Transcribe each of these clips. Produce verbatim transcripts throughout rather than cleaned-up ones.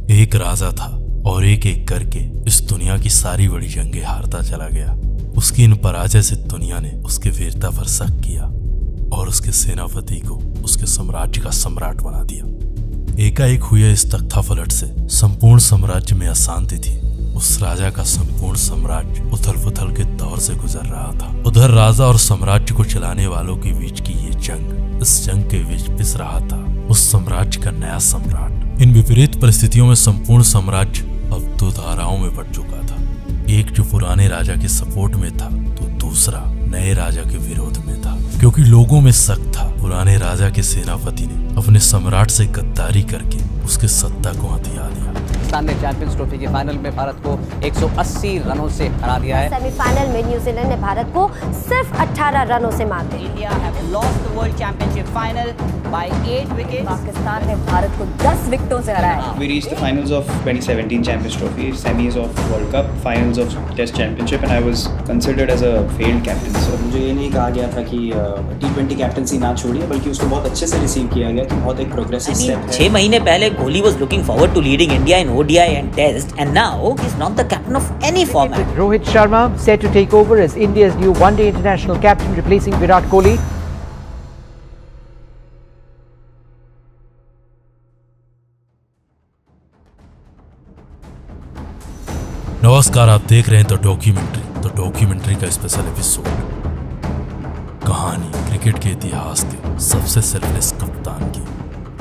एक राजा था और एक एक करके इस दुनिया की सारी बड़ी जंगें हारता चला गया। उसकी इन पराजय से दुनिया ने उसके वीरता पर शक किया और उसके सेनापति को उसके साम्राज्य का सम्राट बना दिया। एकाएक हुए इस तख्तापलट से संपूर्ण साम्राज्य में अशांति थी। उस राजा का संपूर्ण साम्राज्य उथल पुथल के दौर से गुजर रहा था। उधर राजा और साम्राज्य को चलाने वालों के बीच की ये जंग इस जंग के बीच पिस रहा था उस साम्राज्य का नया सम्राट। इन विपरीत परिस्थितियों में संपूर्ण साम्राज्य अब दो धाराओं में बट चुका था। एक जो पुराने राजा के सपोर्ट में था तो दूसरा नए राजा के विरोध में था, क्योंकि लोगों में शक था पुराने राजा के सेनापति ने अपने सम्राट से गद्दारी करके उसके सत्ता को हथिया दिया। पाकिस्तान ने चैंपियंस ट्रॉफी के फाइनल में भारत को एक सौ अस्सी रनों से हरा दिया है। सेमीफाइनल में न्यूजीलैंड ने भारत को सिर्फ अठारह रनों से मात दी। India have lost the world championship final by eight wickets. Pakistan ने भारत को दस विकेटों से हराया। We reached the finals of twenty seventeen Champions Trophy, semis of World Cup, finals of Test Championship, and I was considered as a failed captain. So मुझे ये नहीं कहा गया था कि टी ट्वेंटी कैप्टनसी ना छोड़िए, बल्कि उसको बहुत अच्छे से रिसीव किया गया कि बहुत एक प्रोग्रेसिव स्टेप है। छह महीने पहले Kohli was looking forward to leading India in O D I and Test, and now he's not the captain of any format. Rohit Sharma set to take over as India's new one-day international captain, replacing Virat Kohli. नमस्कार, आप देख रहे हैं the documentary. The documentary का special episode, कहानी cricket के इतिहास के सबसे सेल्फलेस कप्तान की,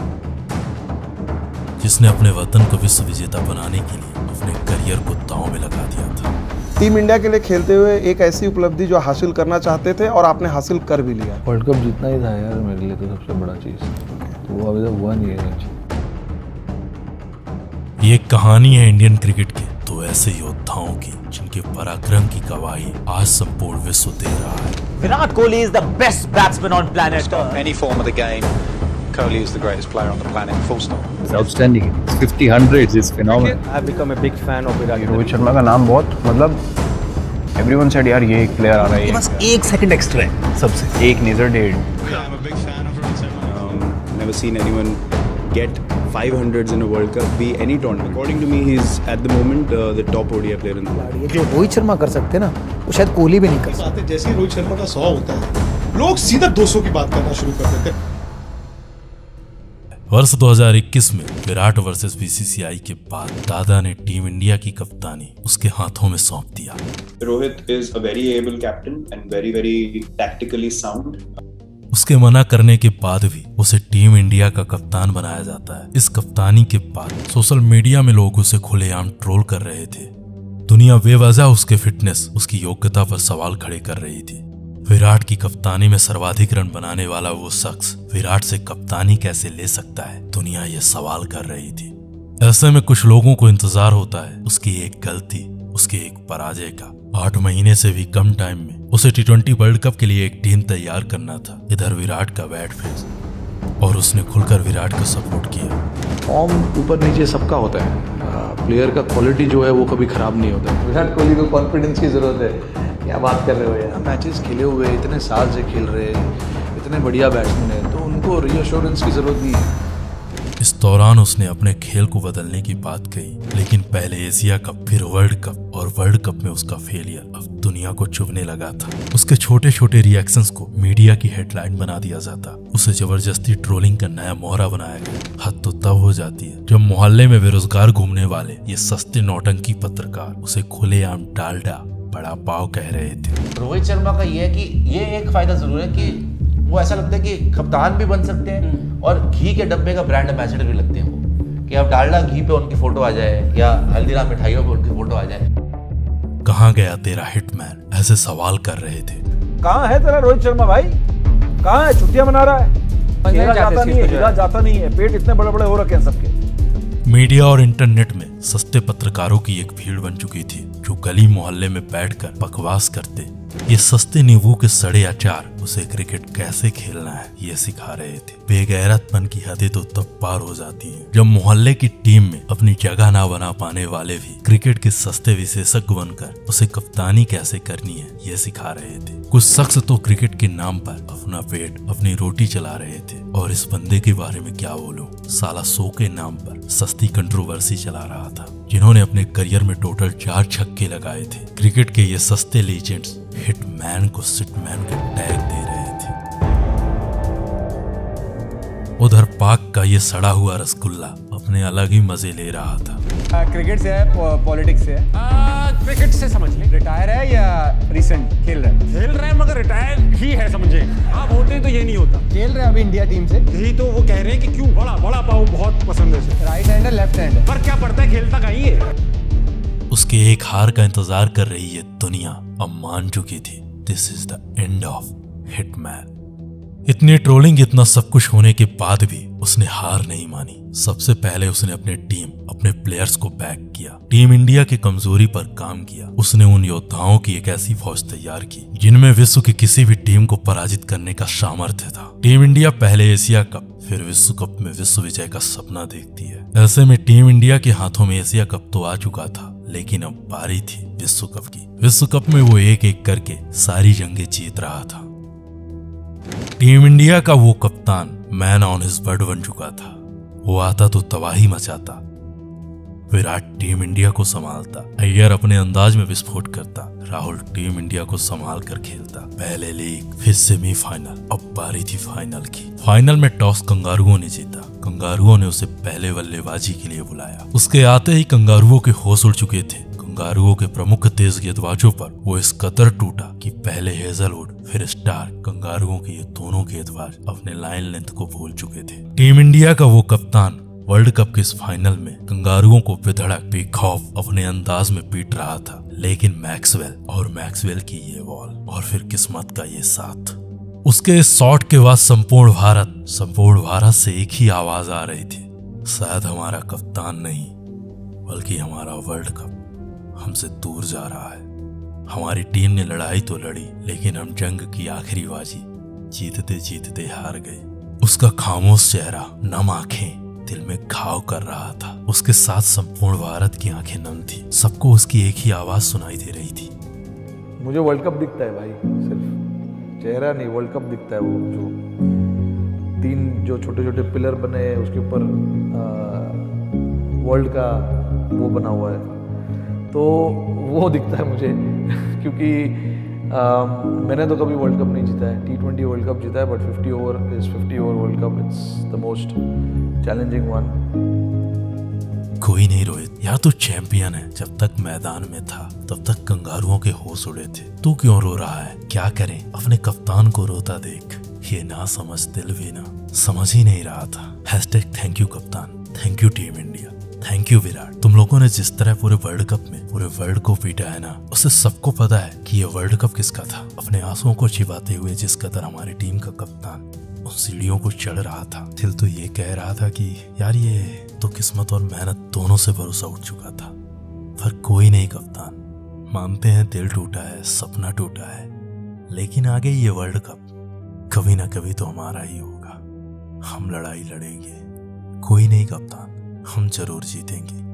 जिसने अपने वतन को विश्व विजेता बनाने के लिए अपने करियर को दांव में लगा दिया था। टीम इंडिया के लिए खेलते हुए एक ऐसी उपलब्धि जो हासिल करना चाहते थे और आपने हासिल कर भी लिया। वर्ल्ड कप जीतना ही था यार मेरे लिए तो सबसे बड़ा चीज, तो वो अभी तक हुआ नहीं है। ये कहानी है इंडियन क्रिकेट के दो ऐसे योद्धाओं की जिनके पराक्रम की गवाही आज संपूर्ण विश्व दे रहा है। Virat Kohli is the best batsman on planet Earth. Any form of the game, Kohli is the greatest player on the planet. Full stop. It's outstanding. fifty hundreds is phenomenal. I have become a big fan of Virat. Rohit Sharma का नाम बहुत, मतलब everyone said यार ये एक player आ रहा है। बस एक सेकंड एक्स्ट्रा है सबसे, एक नहीं डेढ़। I'm a big fan of Rohit Sharma. Um, never seen anyone get five hundreds in a World Cup, be any tournament. According to me, he's at the moment uh, the top O D I player in the world. जो रोहित शर्मा कर सकते ना, वो शायद कोहली भी नहीं कर सकते। जैसे रोहित शर्मा का सौ होता है, लोग सीधा दो सौ की बात करना शुरू कर देते हैं। वर्ष दो हज़ार इक्कीस में विराट वर्सेस बीसीसीआई के बाद दादा ने टीम इंडिया की कप्तानी उसके हाथों में सौंप दिया। Rohit is a very able captain and very very tactically sound. उसके मना करने के बाद भी उसे टीम इंडिया का कप्तान बनाया जाता है। इस कप्तानी के बाद सोशल मीडिया में लोग उसे खुलेआम ट्रोल कर रहे थे। दुनिया बेवजह उसके फिटनेस, उसकी योग्यता पर सवाल खड़े कर रही थी। विराट की कप्तानी में सर्वाधिक रन बनाने वाला वो शख्स विराट से कप्तानी कैसे ले सकता है, दुनिया ये सवाल कर रही थी। ऐसे में कुछ लोगों को इंतजार होता है उसकी एक गलती, उसकी एक पराजय का। आठ महीने से भी कम टाइम में उसे टी ट्वेंटी वर्ल्ड कप के लिए एक टीम तैयार करना था। इधर विराट का बैट फेस और उसने खुलकर विराट को सपोर्ट किया। फॉर्म ऊपर नीचे सबका होता है, प्लेयर का क्वालिटी जो है वो कभी खराब नहीं होता। विराट कोहली को कॉन्फिडेंस की जरूरत है। क्या बात कर रहे हो यार? मैचेस खेले हुए, इतने साल से खेल रहे, इतने बढ़िया बैट्समैन है, तो उनको रीअश्योरेंस की जरूरत नहीं है। इस दौरान उसने अपने खेल को बदलने की बात कही, लेकिन पहले एशिया कप, फिर वर्ल्ड कप और वर्ल्ड कप में उसका फेलियर अब दुनिया को चुभने लगा था। उसके छोटे छोटे रिएक्शंस को मीडिया की हेडलाइन बना दिया जाता, उसे जबरदस्ती ट्रोलिंग का नया मोहरा बनाया गया। हद तो तब हो जाती है जब मोहल्ले में बेरोजगार घूमने वाले ये सस्ते नौटंकी पत्रकार उसे खुलेआम डालडा बड़ा पाव कह रहे थे। रोहित शर्मा का ये है कि ये एक फायदा जरूर है कि वो ऐसा लगता है कि कप्तान भी बन सकते हैं और घी के डब्बे का ब्रांड एम्बेसडर भी लगते हैं वो, कि अब डालडा घी पे उनकी फोटो आ जाए या हल्दीराम मिठाइयों पे उनकी फोटो आ जाए। कहाँ गया तेरा हिटमैन, ऐसे सवाल कर रहे थे। कहाँ है तेरा रोहित शर्मा भाई? कहाँ है? छुट्टियां मना रहा है, खेला जाता नहीं है, खेला जाता नहीं है, पेट इतने बड़े बड़े हो रखे हैं सबके। मीडिया और इंटरनेट में सस्ते पत्रकारों की एक भीड़ बन चुकी थी जो गली मोहल्ले में बैठकर बकवास करते, ये सस्ते नींबू के सड़े अचार उसे क्रिकेट कैसे खेलना है ये सिखा रहे थे। बेगैरतपन की हदें तो तब पार हो जाती हैं जब मोहल्ले की टीम में अपनी जगह ना बना पाने वाले भी क्रिकेट के सस्ते विशेषज्ञ बनकर उसे कप्तानी कैसे करनी है ये सिखा रहे थे। कुछ शख्स तो क्रिकेट के नाम पर अपना पेट अपनी रोटी चला रहे थे, और इस बंदे के बारे में क्या बोलूं, साला शो के नाम पर सस्ती कंट्रोवर्सी चला रहा था, जिन्होंने अपने करियर में टोटल चार छक्के लगाए थे। क्रिकेट के ये सस्ते लीजेंड्स हिटमैन को सिटमैन का टैग दे रहे थे। उधर पाक का ये सड़ा हुआ रसगुल्ला अपने अलग ही मजे ले रहा था। आ, क्रिकेट से है, पॉलिटिक्स से है? आ, क्रिकेट से समझ ले। रिटायर है या रिसेंट खेल रहा है? खेल रहा है मगर रिटायर ही है समझे। हाँ बोलते तो ये नहीं होता। खेल रहे हैं अभी इंडिया टीम से। यही तो वो कह रहे हैं कि क्यों बड़ा बड़ा पाव बहुत पसंद है। राइट हैंड है लेफ्ट हैंड है, पर क्या पड़ता है खेलता कहीं है। उसके एक हार का इंतजार कर रही ये दुनिया अब मान चुकी थी। This is the end of hitman. इतनी ट्रोलिंग, इतना सब कुछ होने के बाद भी उसने हार नहीं मानी। सबसे पहले उसने अपने टीम, अपने प्लेयर्स को बैक किया, टीम इंडिया की कमजोरी पर काम किया। उसने उन योद्धाओं की एक ऐसी फौज तैयार की जिनमें विश्व की किसी भी टीम को पराजित करने का सामर्थ्य था। टीम इंडिया पहले एशिया कप फिर विश्व कप में विश्व विजय का सपना देखती है। ऐसे में टीम इंडिया के हाथों में एशिया कप तो आ चुका था, लेकिन अब बारी थी विश्व कप की। विश्व कप में वो एक एक करके सारी जंगें जीत रहा था। टीम इंडिया का वो कप्तान मैन ऑन हिज वर्ड बन चुका था। वो आता तो तबाही मचाता, विराट टीम इंडिया को संभालता, अय्यर अपने अंदाज में विस्फोट करता, राहुल टीम इंडिया को संभाल कर खेलता। पहले लीग फिर सेमीफाइनल, अब बारी थी फाइनल की। फाइनल में टॉस कंगारुओं ने जीता। कंगारुओं ने उसे पहले बल्लेबाजी के लिए बुलाया। उसके आते ही कंगारुओं के होश उड़ चुके थे। कंगारुओं के प्रमुख तेज गेंदबाजों पर वो इस कदर टूटा कि पहले हेजलवुड फिर स्टार, कंगारुओं के ये दोनों गेंदबाज अपने लाइन लेंथ को भूल चुके थे। टीम इंडिया का वो कप्तान वर्ल्ड कप के इस फाइनल में कंगारुओं को बेधड़क बेखौफ अपने अंदाज में पीट रहा था, लेकिन मैक्सवेल और मैक्सवेल की ये बॉल और फिर किस्मत का ये साथ। उसके इस शॉट के बाद संपूर्ण भारत संपूर्ण भारत से एक ही आवाज आ रही थी, शायद हमारा कप्तान नहीं बल्कि हमारा वर्ल्ड कप हमसे दूर जा रहा है। हमारी टीम ने लड़ाई तो लड़ी, लेकिन हम जंग की आखिरी बाजी जीतते जीतते हार गए। उसका खामोश चेहरा, नम आंखें दिल में घाव कर रहा था। उसके साथ संपूर्ण भारत की आंखें नम थी। सबको उसकी एक ही आवाज सुनाई दे रही थी, मुझे वर्ल्ड कप दिखता है भाई, सिर्फ चेहरा नहीं, वर्ल्ड कप दिखता है। वो जो तीन जो छोटे छोटे पिलर बने हैं उसके ऊपर वर्ल्ड का वो बना हुआ है, तो वो दिखता है मुझे क्योंकि आ, मैंने तो कभी वर्ल्ड कप नहीं जीता है। टी ट्वेंटी वर्ल्ड कप जीता है, but fifty over is fifty over world cup, it's the most challenging one. कोई नहीं रोहित, या तो चैंपियन है। जब तक मैदान में था तब तक कंगारुओं के होश उड़े थे। तू क्यों रो रहा है? क्या करें, अपने कप्तान को रोता देख। ये ना समझ दिल भी ना समझ ही नहीं रहा था। हैशटैग थैंक यू कप्तान, thank you team India, thank you Virat. तुम लोगों ने जिस तरह पूरे वर्ल्ड कप में पूरे वर्ल्ड को पीटा है ना, उससे सबको पता है कि ये वर्ल्ड कप किसका था। अपने आंसुओं को छिपाते हुए जिस कदर हमारी टीम का कप्तान उन सीढ़ियों को चढ़ रहा था, दिल तो ये कह रहा था कि यार ये तो किस्मत और मेहनत दोनों से भरोसा उठ चुका था। पर कोई नहीं कप्तान, मानते हैं दिल टूटा है, सपना टूटा है, लेकिन आगे ये वर्ल्ड कप कभी ना कभी तो हमारा ही होगा। हम लड़ाई लड़ेंगे। कोई नहीं कप्तान, हम जरूर जीतेंगे।